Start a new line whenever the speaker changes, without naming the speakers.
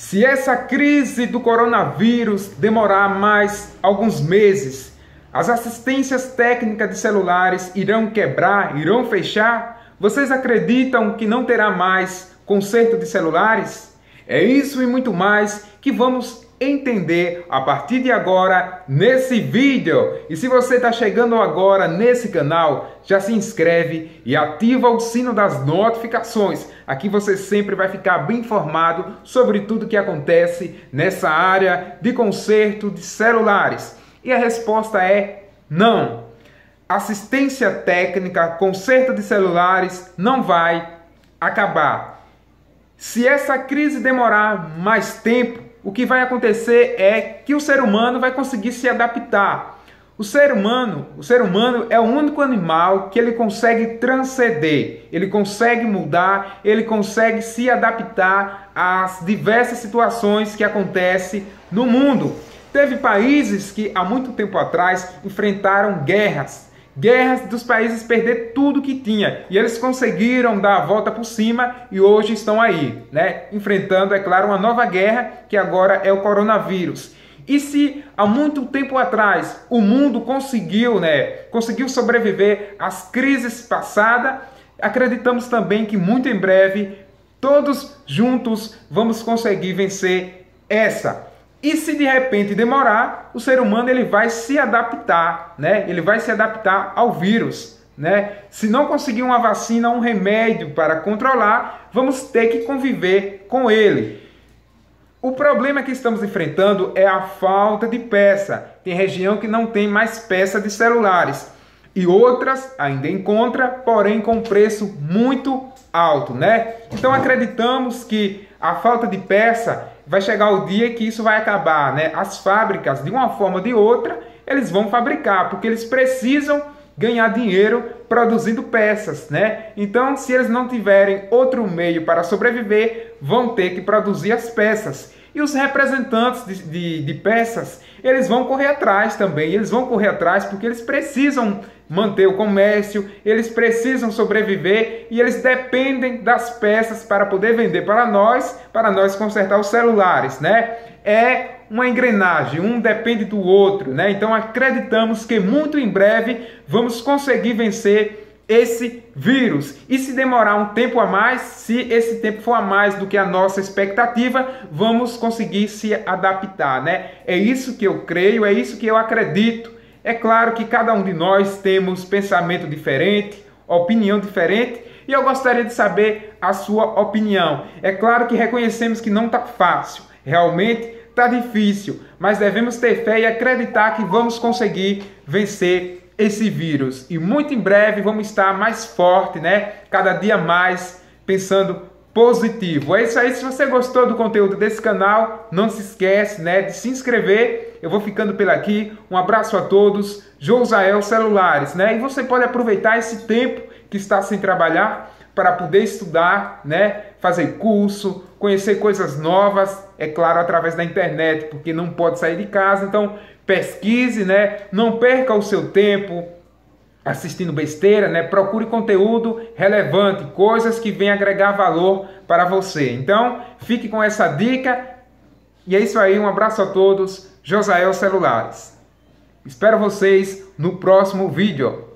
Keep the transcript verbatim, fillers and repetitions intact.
Se essa crise do coronavírus demorar mais alguns meses, as assistências técnicas de celulares irão quebrar, irão fechar? Vocês acreditam que não terá mais conserto de celulares? É isso e muito mais que vamos entender a partir de agora nesse vídeo. E se você está chegando agora nesse canal, já se inscreve e ativa o sino das notificações. Aqui você sempre vai ficar bem informado sobre tudo que acontece nessa área de conserto de celulares. E a resposta é não. Assistência técnica, conserto de celulares não vai acabar. Se essa crise demorar mais tempo, o que vai acontecer é que o ser humano vai conseguir se adaptar. O ser humano, o ser humano é o único animal que ele consegue transcender, ele consegue mudar, ele consegue se adaptar às diversas situações que acontecem no mundo. Teve países que há muito tempo atrás enfrentaram guerras. Guerras dos países perder tudo que tinha. E eles conseguiram dar a volta por cima e hoje estão aí, né? Enfrentando, é claro, uma nova guerra que agora é o coronavírus. E se há muito tempo atrás o mundo conseguiu, né, conseguiu sobreviver às crises passadas, acreditamos também que muito em breve todos juntos vamos conseguir vencer essa. E se de repente demorar, o ser humano ele vai se adaptar, né? Ele vai se adaptar ao vírus, né? Se não conseguir uma vacina, um remédio para controlar, vamos ter que conviver com ele. O problema que estamos enfrentando é a falta de peça. Tem região que não tem mais peça de celulares e outras ainda encontra, porém com preço muito alto, né? Então acreditamos que a falta de peça vai chegar o dia que isso vai acabar, né? As fábricas, de uma forma ou de outra, eles vão fabricar, porque eles precisam ganhar dinheiro produzindo peças, né? Então, se eles não tiverem outro meio para sobreviver, vão ter que produzir as peças. E os representantes de, de, de peças, eles vão correr atrás também, eles vão correr atrás porque eles precisam manter o comércio, eles precisam sobreviver e eles dependem das peças para poder vender para nós, para nós consertar os celulares, né? É uma engrenagem, um depende do outro, né? Então acreditamos que muito em breve vamos conseguir vencer esse vírus. E se demorar um tempo a mais, se esse tempo for a mais do que a nossa expectativa, vamos conseguir se adaptar, né? É isso que eu creio, é isso que eu acredito. É claro que cada um de nós temos pensamento diferente, opinião diferente, e eu gostaria de saber a sua opinião. É claro que reconhecemos que não está fácil, realmente está difícil, mas devemos ter fé e acreditar que vamos conseguir vencer esse vírus. E muito em breve vamos estar mais forte, né? Cada dia mais pensando positivo. É isso aí. Se você gostou do conteúdo desse canal, não se esquece, né, de se inscrever. Eu vou ficando por aqui. Um abraço a todos. Josael Celulares, né? E você pode aproveitar esse tempo que está sem trabalhar para poder estudar, né? Fazer curso, conhecer coisas novas, é claro, através da internet, porque não pode sair de casa. Então, pesquise, né? Não perca o seu tempo assistindo besteira, né? Procure conteúdo relevante, coisas que venham agregar valor para você. Então, fique com essa dica. E é isso aí, um abraço a todos. Josael Celulares. Espero vocês no próximo vídeo.